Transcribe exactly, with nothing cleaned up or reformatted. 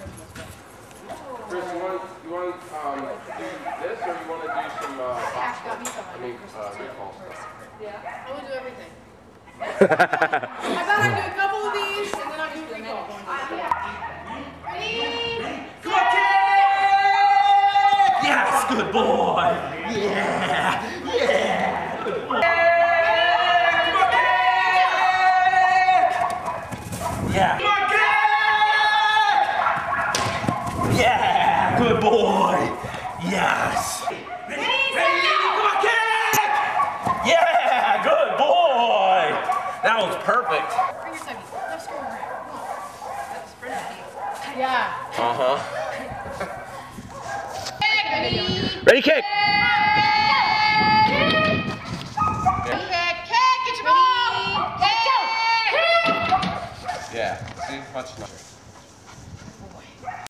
Chris, you want you want um do this or you want to do some uh, Cash got me some. I mean uh, recall stuff? Yeah, I want to do everything. I thought I'd do a couple of these and then I'd do recall. Ready? Come on, kid! Yes, good boy! Yeah! Yeah! Good boy! Come on, kid! Yeah! Come on, kid! Yeah! Good boy! Yes! Ready? Ready? Come on, kid! Yeah! Good boy! That was perfect. Bring your tummy. Let's go around. Come on. That's pretty. Yeah. Uh-huh. Ready? Ready, kick! Kick, kick, get your ball! Kick! Yeah, see, much better.